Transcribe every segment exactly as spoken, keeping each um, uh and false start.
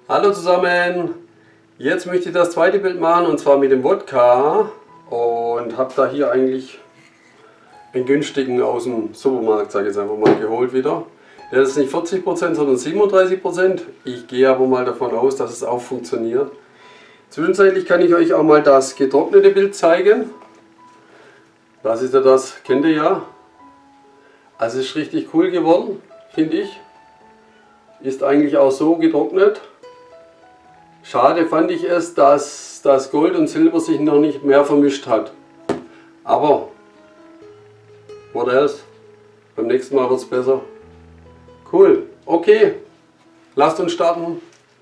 Hallo zusammen! Jetzt möchte ich das zweite Bild machen und zwar mit dem Wodka und habe da hier eigentlich einen günstigen aus dem Supermarkt, sage ich jetzt einfach mal, geholt wieder. Der ist nicht vierzig Prozent, sondern siebenunddreißig Prozent. Ich gehe aber mal davon aus, dass es auch funktioniert. Zwischenzeitlich kann ich euch auch mal das getrocknete Bild zeigen. Das ist ja das, kennt ihr ja. Also es ist richtig cool geworden, finde ich. Ist eigentlich auch so getrocknet. Schade fand ich es, dass das Gold und Silber sich noch nicht mehr vermischt hat. Aber, what else? Beim nächsten Mal wird es besser. Cool, okay, lasst uns starten.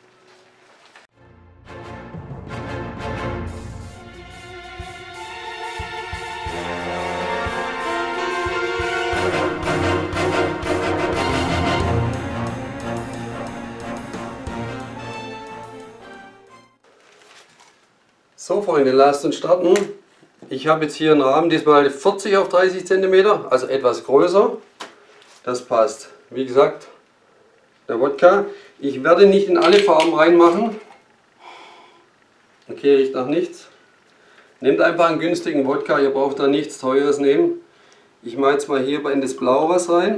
So Freunde, lasst uns starten. Ich habe jetzt hier einen Rahmen, diesmal vierzig auf dreißig Zentimeter, also etwas größer. Das passt. Wie gesagt, der Wodka. Ich werde nicht in alle Farben reinmachen. Okay, riecht nach nichts. Nehmt einfach einen günstigen Wodka, ihr braucht da nichts Teures nehmen. Ich mache jetzt mal hier in das Blau was rein.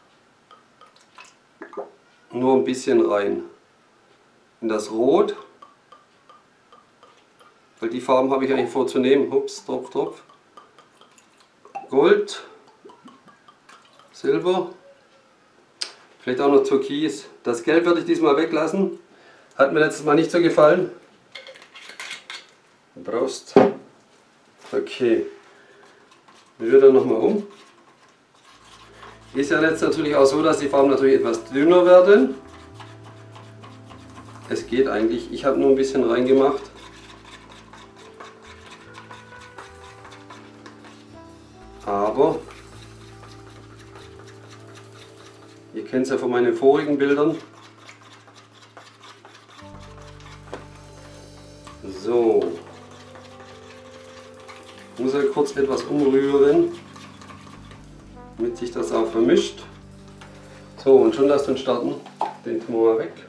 Nur ein bisschen rein. In das Rot. Weil die Farben habe ich eigentlich vorzunehmen. Ups, Tropf, Tropf. Gold, Silber, vielleicht auch noch Türkis. Das Gelb werde ich diesmal weglassen. Hat mir letztes Mal nicht so gefallen. Prost. Okay. Ich rühre dann nochmal um. Ist ja jetzt natürlich auch so, dass die Farben natürlich etwas dünner werden. Es geht eigentlich. Ich habe nur ein bisschen reingemacht. Aber ihr kennt es ja von meinen vorigen Bildern. So. Ich muss ja kurz etwas umrühren, damit sich das auch vermischt. So, und schon lasst uns starten. Den tun wir mal weg.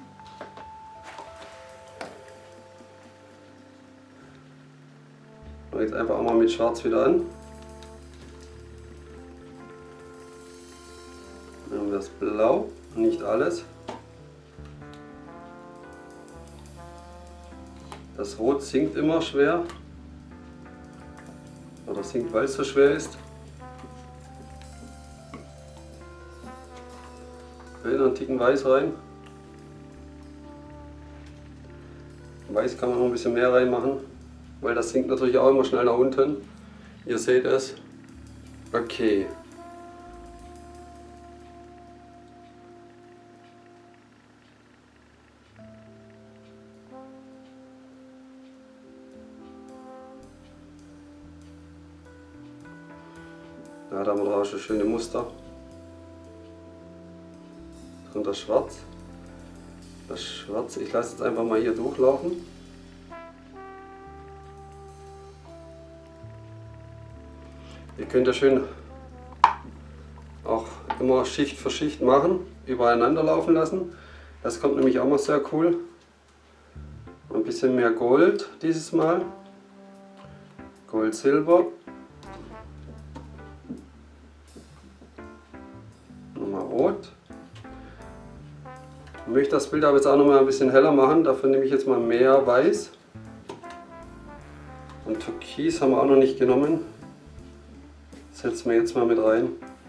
Und jetzt einfach auch mal mit Schwarz wieder an. Das Blau, nicht alles. Das Rot sinkt immer schwer. Oder sinkt, weil es so schwer ist. Okay, noch einen Ticken Weiß rein. Weiß kann man noch ein bisschen mehr reinmachen, weil das sinkt natürlich auch immer schnell nach unten. Ihr seht es. Okay. Ja, da haben wir auch schon schöne Muster. Und das Schwarz. Das Schwarz, ich lasse jetzt einfach mal hier durchlaufen. Ihr könnt ja schön auch immer Schicht für Schicht machen, übereinander laufen lassen. Das kommt nämlich auch mal sehr cool. Ein bisschen mehr Gold dieses Mal. Gold, Silber. Rot. Ich möchte das Bild aber jetzt auch noch mal ein bisschen heller machen, dafür nehme ich jetzt mal mehr Weiß. Und Türkis haben wir auch noch nicht genommen. Das setzen wir jetzt mal mit rein.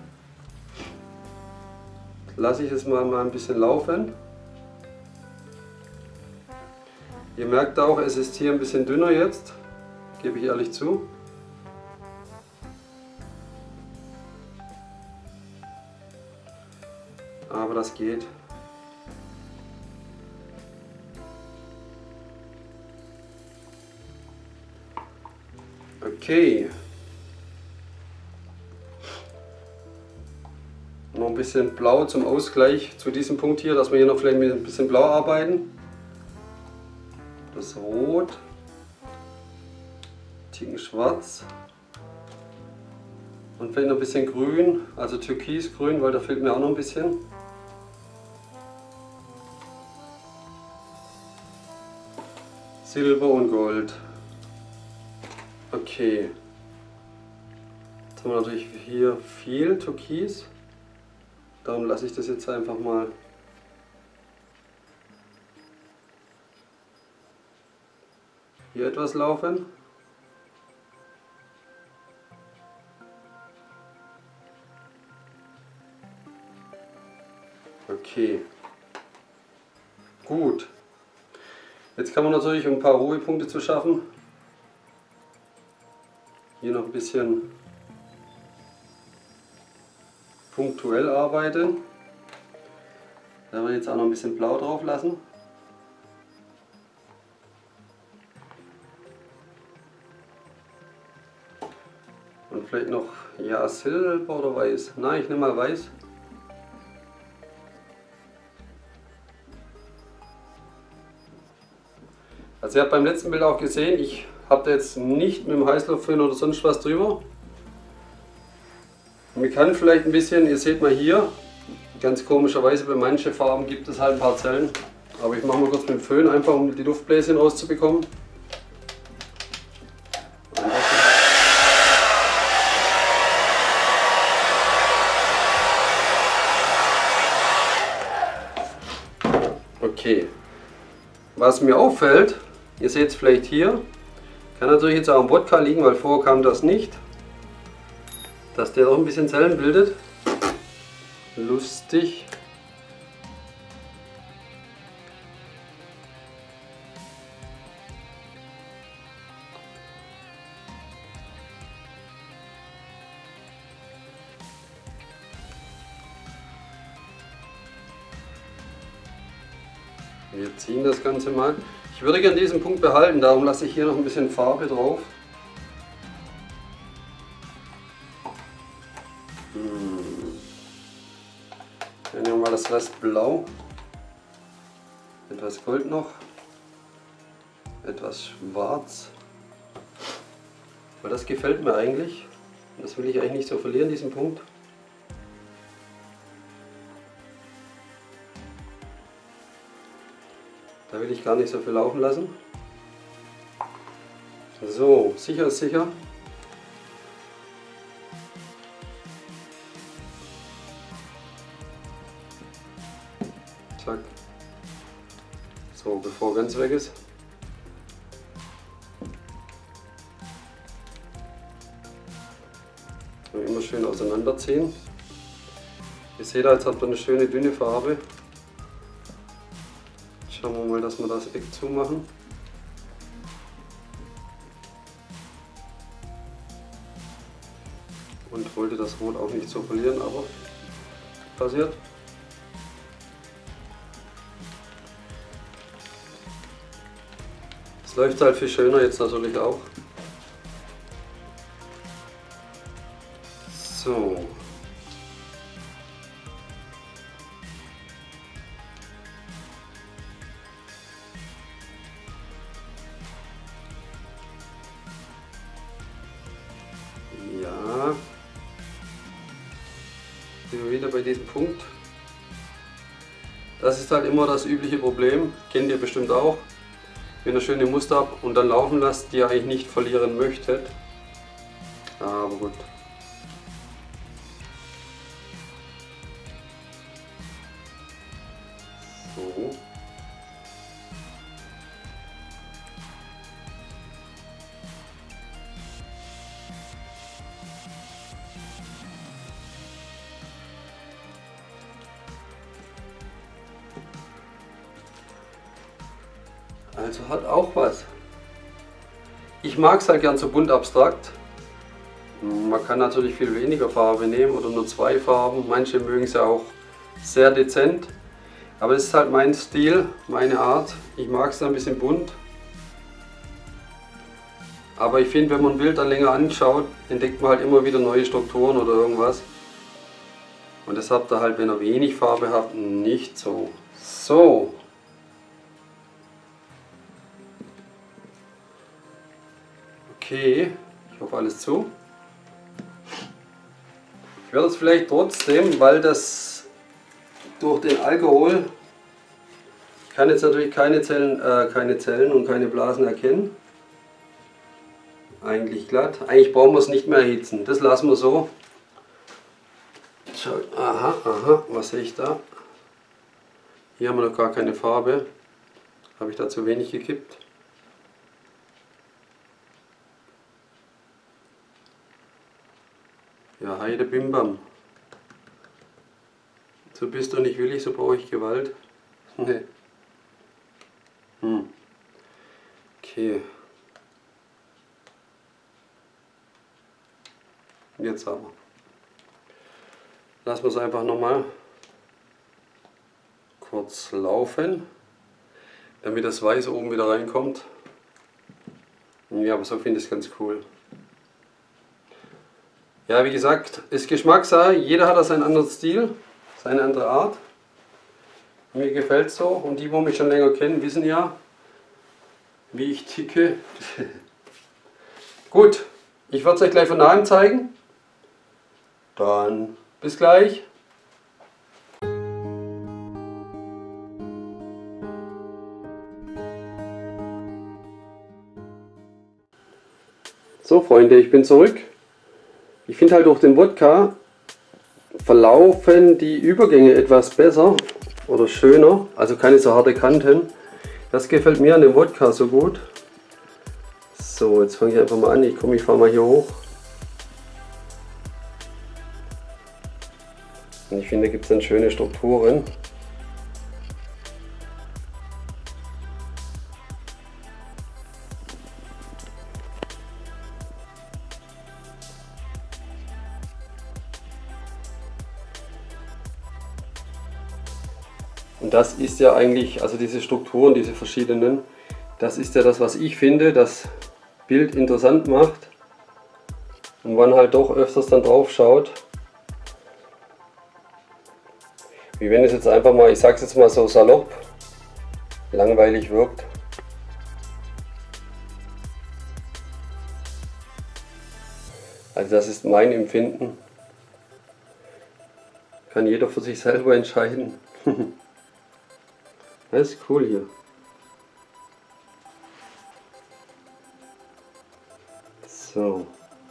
Lasse ich es mal, mal ein bisschen laufen. Ihr merkt auch, es ist hier ein bisschen dünner jetzt, gebe ich ehrlich zu. Aber das geht. Okay. Noch ein bisschen Blau zum Ausgleich zu diesem Punkt hier, dass wir hier noch vielleicht mit ein bisschen Blau arbeiten. Das Rot. Ticken Schwarz. Und vielleicht noch ein bisschen Grün, also Türkisgrün, weil da fehlt mir auch noch ein bisschen. Silber und Gold. Okay. Jetzt haben wir natürlich hier viel Türkis. Darum lasse ich das jetzt einfach mal hier etwas laufen. Okay. Gut. Jetzt kann man natürlich, um ein paar Ruhepunkte zu schaffen, hier noch ein bisschen punktuell arbeiten. Da werden wir jetzt auch noch ein bisschen Blau drauf lassen. Und vielleicht noch, ja, Silber oder Weiß. Nein, ich nehme mal Weiß. Also ihr habt beim letzten Bild auch gesehen, ich habe jetzt nicht mit dem Heißluftföhn oder sonst was drüber. Man kann vielleicht ein bisschen, ihr seht mal hier, ganz komischerweise bei manchen Farben gibt es halt ein paar Zellen. Aber ich mache mal kurz mit dem Föhn, einfach um die Luftbläschen rauszubekommen. Okay. Was mir auffällt, ihr seht es vielleicht hier, kann natürlich jetzt auch am Wodka liegen, weil vorher kam das nicht, dass der doch ein bisschen Zellen bildet. Lustig. Wir ziehen das Ganze mal. Ich würde gerne diesen Punkt behalten, darum lasse ich hier noch ein bisschen Farbe drauf. Hm. Dann nehmen wir mal das Rest Blau. Etwas Gold noch. Etwas Schwarz. Weil das gefällt mir eigentlich. Das will ich eigentlich nicht so verlieren, diesen Punkt. Da will ich gar nicht so viel laufen lassen. So, sicher ist sicher. Zack. So, bevor er ganz weg ist. So, immer schön auseinanderziehen. Ihr seht, jetzt hat man eine schöne dünne Farbe. Schauen wir mal, dass wir das Eck zumachen. Und wollte das Rot auch nicht so verlieren, aber passiert. Es läuft halt viel schöner jetzt natürlich auch. So. Ja. Sind wir wieder bei diesem Punkt. Das ist halt immer das übliche Problem, kennt ihr bestimmt auch. Wenn ihr schöne Muster habt und dann laufen lasst, die ihr eigentlich nicht verlieren möchtet. Aber gut. So. Also hat auch was. Ich mag es halt gern so bunt abstrakt. Man kann natürlich viel weniger Farbe nehmen oder nur zwei Farben. Manche mögen es ja auch sehr dezent. Aber es ist halt mein Stil, meine Art. Ich mag es ein bisschen bunt. Aber ich finde, wenn man ein Bild dann länger anschaut, entdeckt man halt immer wieder neue Strukturen oder irgendwas. Und das habt ihr halt, wenn ihr wenig Farbe habt, nicht so. So. Okay, ich hoffe alles zu. Ich werde es vielleicht trotzdem, weil das durch den Alkohol kann jetzt natürlich keine Zellen, äh, keine Zellen und keine Blasen erkennen. Eigentlich glatt. Eigentlich brauchen wir es nicht mehr erhitzen. Das lassen wir so. Schau. Aha, aha, was sehe ich da? Hier haben wir noch gar keine Farbe. Habe ich da zu wenig gekippt? Ja, Heide Bimbam. So bist du nicht willig, so brauche ich Gewalt. Nee. Hm. Okay. Jetzt aber. Lassen wir es einfach nochmal kurz laufen, damit das Weiße oben wieder reinkommt. Ja, aber so finde ich es ganz cool. Ja, wie gesagt, ist Geschmackssache. Jeder hat da seinen anderen Stil, seine andere Art. Mir gefällt es so und die, die mich schon länger kennen, wissen ja, wie ich ticke. Gut, ich werde es euch gleich von nahem zeigen. Dann bis gleich. So Freunde, ich bin zurück. Ich finde halt durch den Wodka verlaufen die Übergänge etwas besser oder schöner, also keine so harte Kanten. Das gefällt mir an dem Wodka so gut. So, jetzt fange ich einfach mal an. Ich komme, ich fahre mal hier hoch. Und ich finde, da gibt es dann schöne Strukturen. Und das ist ja eigentlich, also diese Strukturen, diese verschiedenen, das ist ja das, was ich finde, das Bild interessant macht. Und man halt doch öfters dann drauf schaut. Wie wenn es jetzt einfach mal, ich sag's jetzt mal so salopp, langweilig wirkt. Also das ist mein Empfinden. Kann jeder für sich selber entscheiden. Das ist cool hier. So.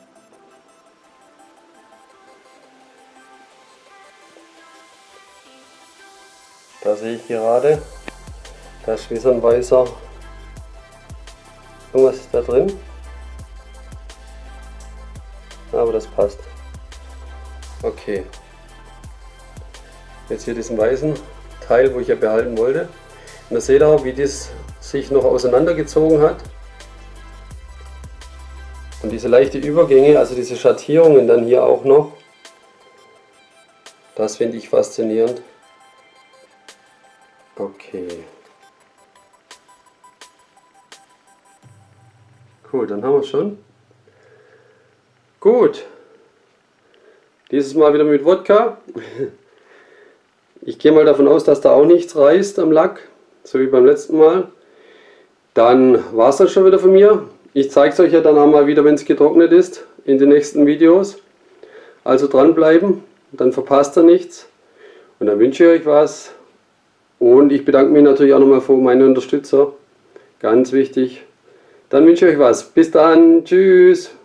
Da sehe ich gerade, da ist wie so ein weißer, irgendwas ist da drin, aber das passt. Okay, jetzt hier diesen weißen Teil, wo ich ja behalten wollte. Und da seht ihr, wie das sich noch auseinandergezogen hat. Und diese leichte Übergänge, also diese Schattierungen dann hier auch noch, das finde ich faszinierend. Okay. Cool, dann haben wir es schon. Gut. Dieses Mal wieder mit Wodka. Ich gehe mal davon aus, dass da auch nichts reißt am Lack, so wie beim letzten Mal. Dann war es das schon wieder von mir. Ich zeige es euch ja dann auch mal wieder, wenn es getrocknet ist, in den nächsten Videos. Also dranbleiben, dann verpasst ihr nichts. Und dann wünsche ich euch was. Und ich bedanke mich natürlich auch nochmal für meine Unterstützer. Ganz wichtig. Dann wünsche ich euch was. Bis dann. Tschüss.